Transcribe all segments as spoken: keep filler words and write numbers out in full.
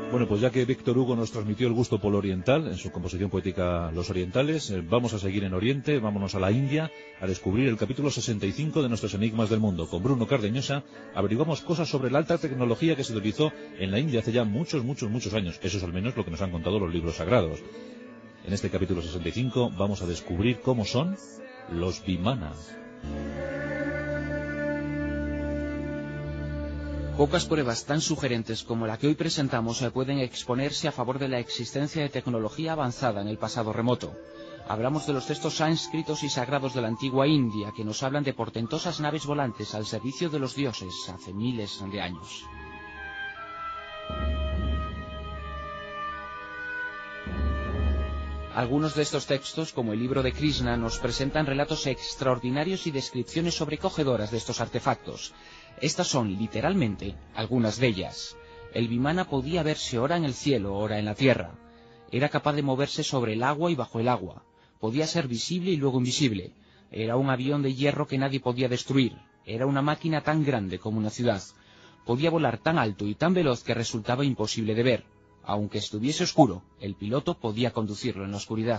Bueno, pues ya que Víctor Hugo nos transmitió el gusto por lo oriental en su composición poética Los Orientales, eh, vamos a seguir en Oriente, vámonos a la India a descubrir el capítulo sesenta y cinco de Nuestros Enigmas del Mundo. Con Bruno Cardeñosa averiguamos cosas sobre la alta tecnología que se utilizó en la India hace ya muchos, muchos, muchos años. Eso es al menos lo que nos han contado los libros sagrados. En este capítulo sesenta y cinco vamos a descubrir cómo son los vimanas. Pocas pruebas tan sugerentes como la que hoy presentamos pueden exponerse a favor de la existencia de tecnología avanzada en el pasado remoto. Hablamos de los textos sánscritos y sagrados de la antigua India, que nos hablan de portentosas naves volantes al servicio de los dioses hace miles de años. Algunos de estos textos, como el libro de Krishna, nos presentan relatos extraordinarios y descripciones sobrecogedoras de estos artefactos. Estas son, literalmente, algunas de ellas. El vimana podía verse ora en el cielo, ora en la tierra. Era capaz de moverse sobre el agua y bajo el agua. Podía ser visible y luego invisible. Era un avión de hierro que nadie podía destruir. Era una máquina tan grande como una ciudad. Podía volar tan alto y tan veloz que resultaba imposible de ver. Aunque estuviese oscuro, el piloto podía conducirlo en la oscuridad.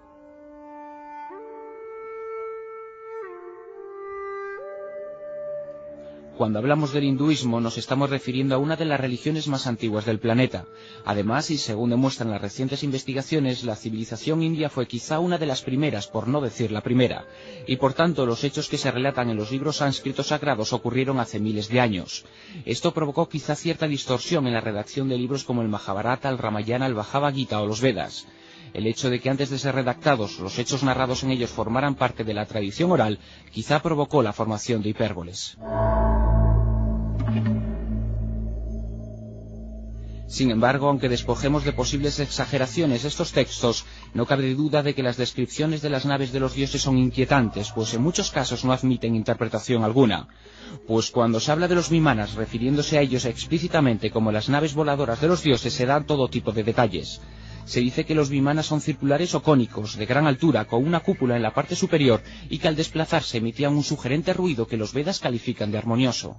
Cuando hablamos del hinduismo nos estamos refiriendo a una de las religiones más antiguas del planeta. Además, y según demuestran las recientes investigaciones, la civilización india fue quizá una de las primeras, por no decir la primera, y por tanto los hechos que se relatan en los libros sánscritos sagrados ocurrieron hace miles de años. Esto provocó quizá cierta distorsión en la redacción de libros como el Mahabharata, el Ramayana, el Bhagavad Gita o los Vedas. El hecho de que antes de ser redactados los hechos narrados en ellos formaran parte de la tradición oral quizá provocó la formación de hipérboles. Sin embargo, aunque despojemos de posibles exageraciones estos textos, no cabe duda de que las descripciones de las naves de los dioses son inquietantes, pues en muchos casos no admiten interpretación alguna. Pues cuando se habla de los vimanas, refiriéndose a ellos explícitamente como las naves voladoras de los dioses, se dan todo tipo de detalles. Se dice que los vimanas son circulares o cónicos, de gran altura, con una cúpula en la parte superior, y que al desplazarse emitían un sugerente ruido que los Vedas califican de armonioso.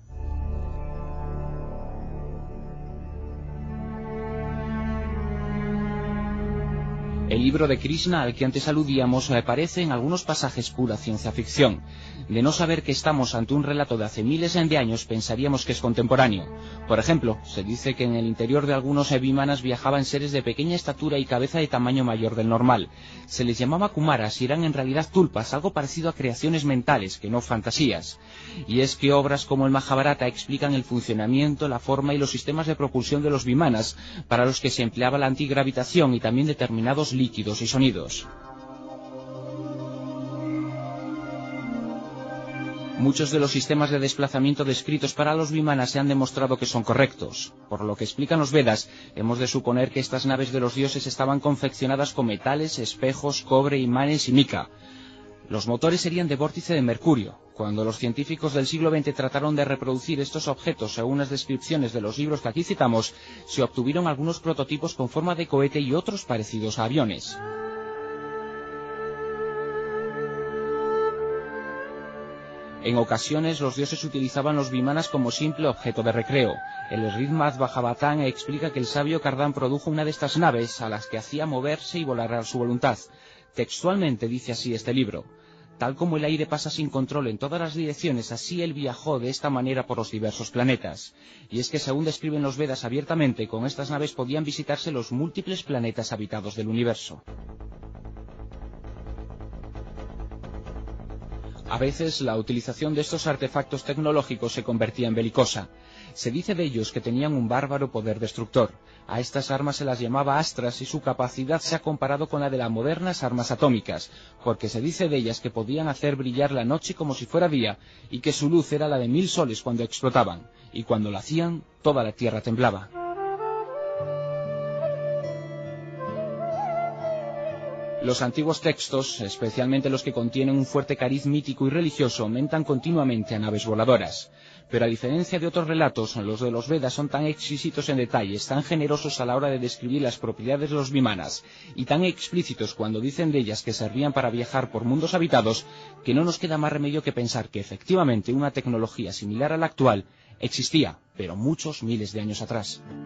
El libro de Krishna, al que antes aludíamos, aparece en algunos pasajes pura ciencia ficción. De no saber que estamos ante un relato de hace miles de años, pensaríamos que es contemporáneo. Por ejemplo, se dice que en el interior de algunos vimanas viajaban seres de pequeña estatura y cabeza de tamaño mayor del normal. Se les llamaba kumaras y eran en realidad tulpas, algo parecido a creaciones mentales, que no fantasías. Y es que obras como el Mahabharata explican el funcionamiento, la forma y los sistemas de propulsión de los vimanas, para los que se empleaba la antigravitación y también determinados líquidos y sonidos. Muchos de los sistemas de desplazamiento descritos para los vimanas se han demostrado que son correctos. Por lo que explican los Vedas, hemos de suponer que estas naves de los dioses estaban confeccionadas con metales, espejos, cobre, imanes y mica. Los motores serían de vórtice de mercurio. Cuando los científicos del siglo veinte trataron de reproducir estos objetos según las descripciones de los libros que aquí citamos, se obtuvieron algunos prototipos con forma de cohete y otros parecidos a aviones. En ocasiones los dioses utilizaban los vimanas como simple objeto de recreo. El Srimad Bhagavatam explica que el sabio Cardán produjo una de estas naves a las que hacía moverse y volar a su voluntad. Textualmente dice así este libro: tal como el aire pasa sin control en todas las direcciones, así él viajó de esta manera por los diversos planetas. Y es que según describen los Vedas abiertamente, con estas naves podían visitarse los múltiples planetas habitados del universo. A veces la utilización de estos artefactos tecnológicos se convertía en belicosa. Se dice de ellos que tenían un bárbaro poder destructor. A estas armas se las llamaba astras y su capacidad se ha comparado con la de las modernas armas atómicas, porque se dice de ellas que podían hacer brillar la noche como si fuera día y que su luz era la de mil soles cuando explotaban, y cuando lo hacían toda la tierra temblaba. Los antiguos textos, especialmente los que contienen un fuerte cariz mítico y religioso, aumentan continuamente a naves voladoras. Pero a diferencia de otros relatos, los de los Vedas son tan exquisitos en detalles, tan generosos a la hora de describir las propiedades de los vimanas, y tan explícitos cuando dicen de ellas que servían para viajar por mundos habitados, que no nos queda más remedio que pensar que efectivamente una tecnología similar a la actual existía, pero muchos miles de años atrás.